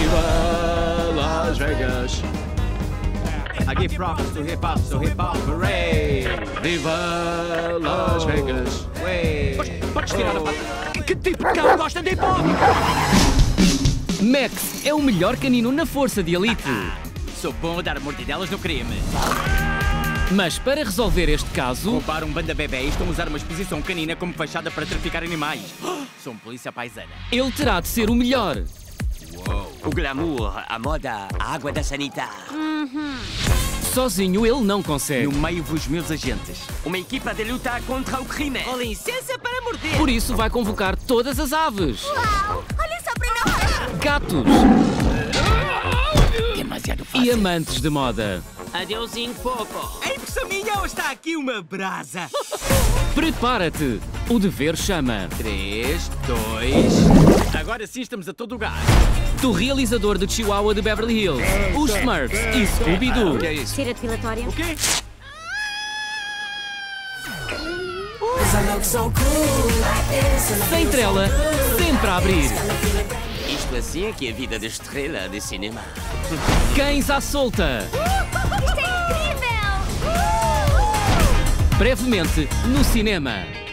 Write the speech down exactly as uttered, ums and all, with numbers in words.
Viva Las Vegas! I give props to hip hop, so hip hop, hooray! Viva Las Vegas! Way! Podes tirar a pata. Que, que tipo de cão gosta de hip hop? Max é o melhor canino na força de elite. Sou bom a dar mordidelas no crime. Mas para resolver este caso, Roubaram um banda bebé e estão a usar uma exposição canina como fachada para traficar animais. Sou um polícia paisana. ele terá de ser o melhor. O glamour, a moda, a água da sanita. Sozinho ele não consegue. No meio dos meus agentes. Uma equipa de luta contra o crime. Com licença para morder. Por isso vai convocar todas as aves. Uau! Olha só para nós! Gatos Demasiado e fácil. amantes de moda. Adeusinho, Popo. Ei, pessoinha, está aqui uma brasa. Prepara-te, o dever chama. Três, dois... Agora sim estamos a todo o gás. Do realizador de Chihuahua de Beverly Hills, os Smurfs e Scooby-Doo. O que é isso? Cera depilatória. O quê? Sem trela, sempre a abrir. Isto assim é que é a vida de estrela de cinema. Cães à solta. Isto é incrível! Brevemente no cinema.